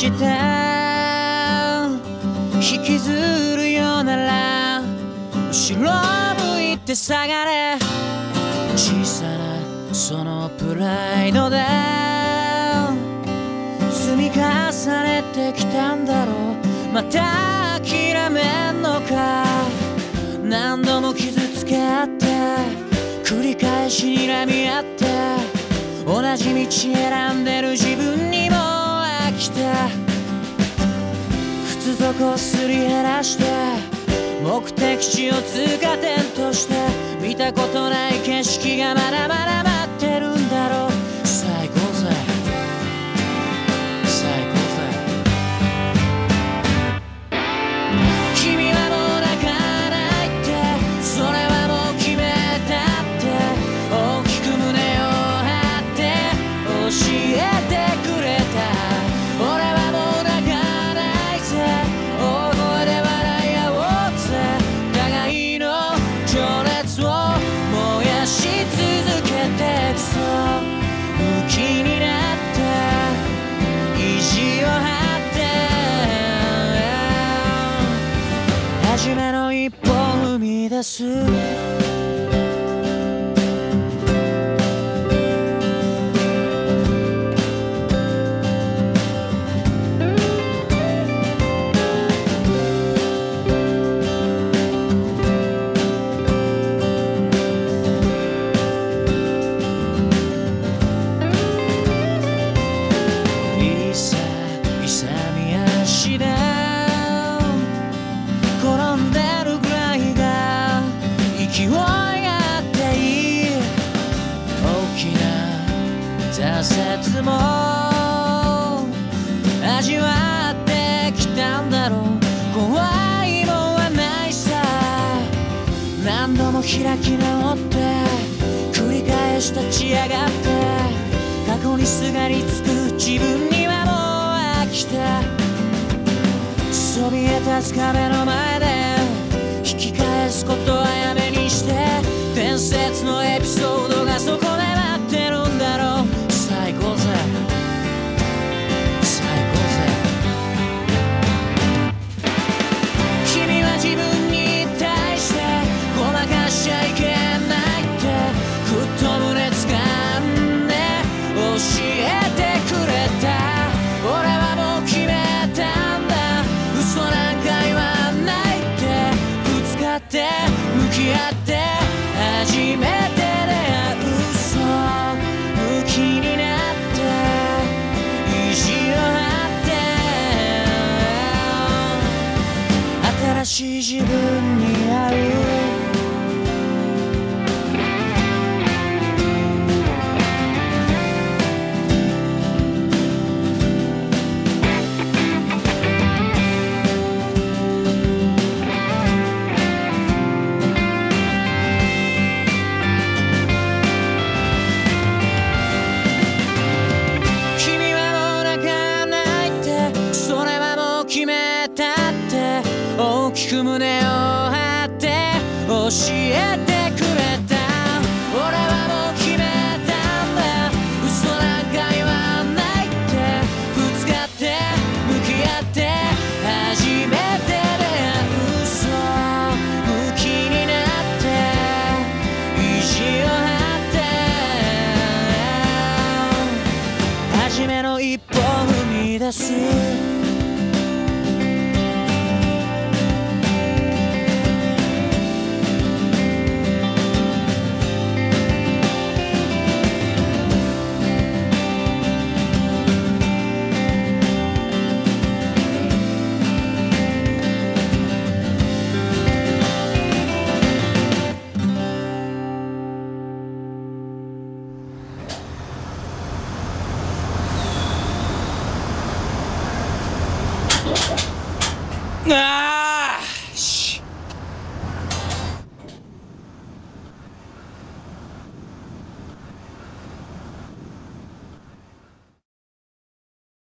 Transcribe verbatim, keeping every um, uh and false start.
して引きずるようなら後ろ向いて下がれ。小さなそのプライドで積み重ねてきたんだろう。また諦めんのか。何度も傷つけ合って繰り返し睨み合って同じ道選んでる自分にも飽きて靴底をすり減らして目的地を通過点として見たことない景色がまだまだ待ってるんだろう。最高ぜ最高ぜ。君はもう泣かないってそれはもう決めたって大きく胸を張って教えてくれた。俺はもう泣かないぜ大声で笑い合おうぜ。互いの情熱を燃やし続けてくぞ。ムキになって意地を張って初めの一歩を踏み出す。勢いがあっていい大きな挫折も味わってきたんだろう。怖いもんはないさ。何度も開き直って繰り返し立ち上がって過去にすがりつく自分にはもう飽きた。そびえ立つ壁の前で引き返すことはやめにして伝説のエピソードがそこで待ってるんだろう。最高ぜ最高ぜ。君は自分に対してごまかしちゃいけないってふっと胸掴んで教えてくれた。俺はもう決めたんだ嘘なんか言わないってぶつかって向き合って初めて出会う嘘ムキになって意地を張って新しい自分に会う。大きく胸を張って教えてくれた。俺はもう決めたんだ嘘なんか言わないってぶつかって向き合って初めて出会う嘘ムキになって意地を張って初めの一歩を踏み出す。ああ